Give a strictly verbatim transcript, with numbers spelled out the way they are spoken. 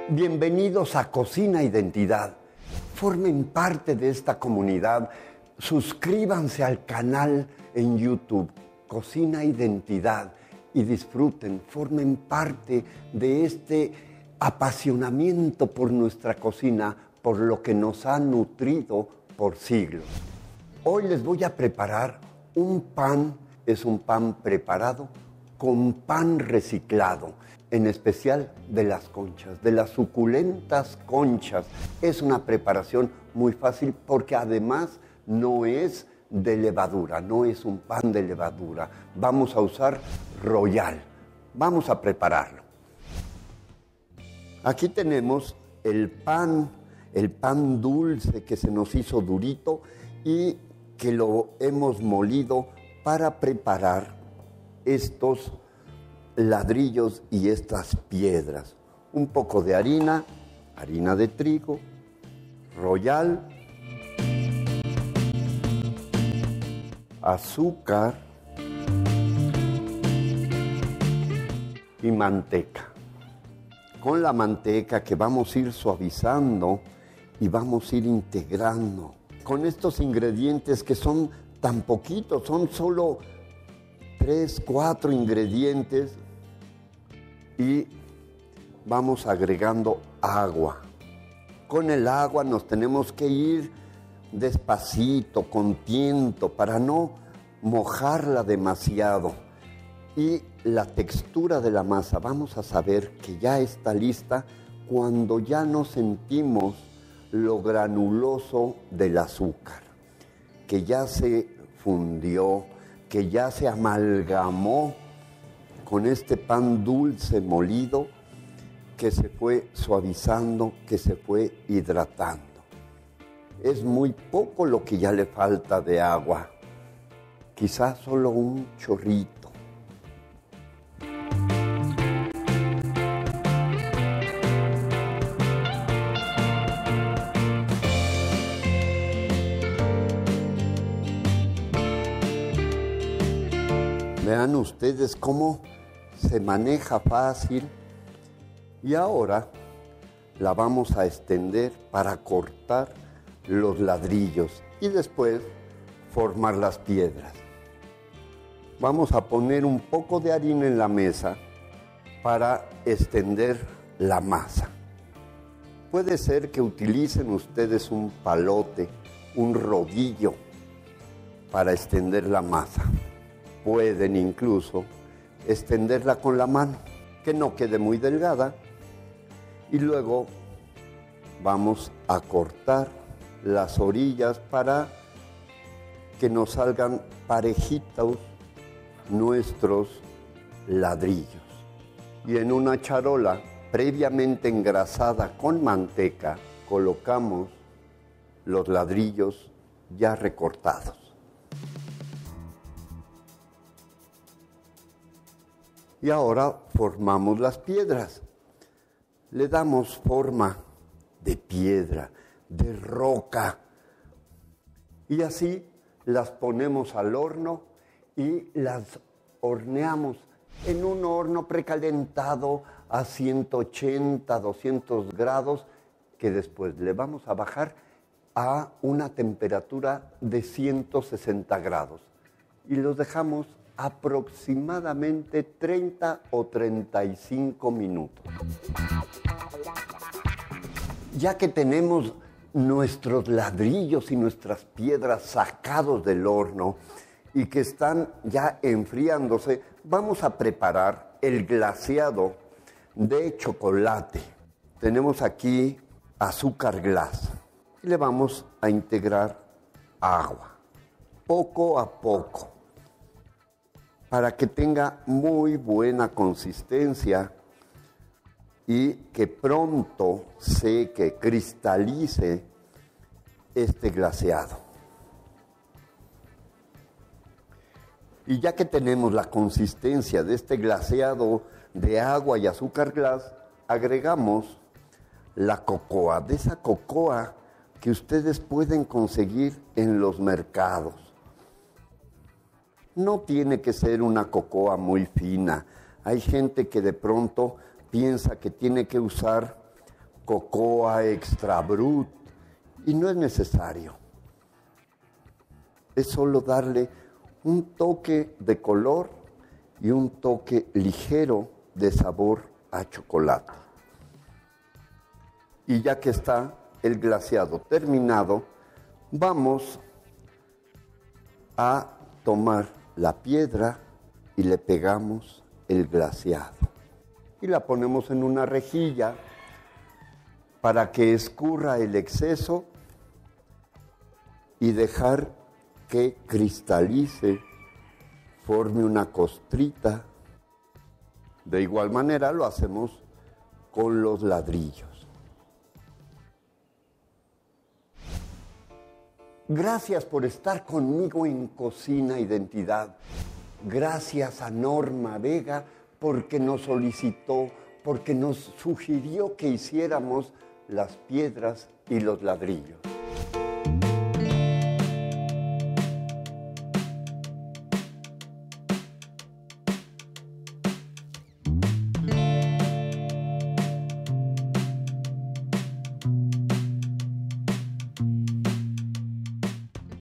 Bienvenidos a Cocina Identidad. Formen parte de esta comunidad. Suscríbanse al canal en YouTube, Cocina Identidad, y disfruten, formen parte de este apasionamiento por nuestra cocina, por lo que nos ha nutrido por siglos. Hoy les voy a preparar un pan, es un pan preparado con pan reciclado, en especial de las conchas, de las suculentas conchas. Es una preparación muy fácil porque además no es de levadura, no es un pan de levadura. Vamos a usar Royal. Vamos a prepararlo. Aquí tenemos el pan, el pan dulce que se nos hizo durito y que lo hemos molido para preparar estos ladrillos y estas piedras. Un poco de harina, harina de trigo, Royal, azúcar y manteca. Con la manteca que vamos a ir suavizando y vamos a ir integrando con estos ingredientes que son tan poquitos, son solo tres, cuatro ingredientes, y vamos agregando agua. Con el agua nos tenemos que ir despacito, con tiento, para no mojarla demasiado. Y la textura de la masa, vamos a saber que ya está lista cuando ya no sentimos lo granuloso del azúcar, que ya se fundió, que ya se amalgamó con este pan dulce molido, que se fue suavizando, que se fue hidratando. Es muy poco lo que ya le falta de agua, quizás solo un chorrito. Vean ustedes cómo se maneja fácil. Y ahora la vamos a extender para cortar los ladrillos y después formar las piedras. Vamos a poner un poco de harina en la mesa para extender la masa. Puede ser que utilicen ustedes un palote, un rodillo para extender la masa. Pueden incluso extenderla con la mano, que no quede muy delgada, y luego vamos a cortar las orillas para que nos salgan parejitos nuestros ladrillos. Y en una charola previamente engrasada con manteca colocamos los ladrillos ya recortados. Y ahora formamos las piedras. Le damos forma de piedra, de roca. Y así las ponemos al horno y las horneamos en un horno precalentado a ciento ochenta, doscientos grados, que después le vamos a bajar a una temperatura de ciento sesenta grados. Y los dejamos aproximadamente treinta o treinta y cinco minutos. Ya que tenemos nuestros ladrillos y nuestras piedras sacados del horno y que están ya enfriándose, vamos a preparar el glaseado de chocolate. Tenemos aquí azúcar glass y le vamos a integrar agua, poco a poco, para que tenga muy buena consistencia y que pronto se que cristalice este glaseado. Y ya que tenemos la consistencia de este glaseado de agua y azúcar glass, agregamos la cocoa, de esa cocoa que ustedes pueden conseguir en los mercados. No tiene que ser una cocoa muy fina. Hay gente que de pronto piensa que tiene que usar cocoa extra brut, y no es necesario. Es solo darle un toque de color y un toque ligero de sabor a chocolate. Y ya que está el glaseado terminado, vamos a tomar la piedra y le pegamos el glaseado. Y la ponemos en una rejilla para que escurra el exceso y dejar que cristalice, forme una costrita. De igual manera lo hacemos con los ladrillos. Gracias por estar conmigo en Cocina Identidad. Gracias a Norma Vega porque nos solicitó, porque nos sugirió que hiciéramos las piedras y los ladrillos.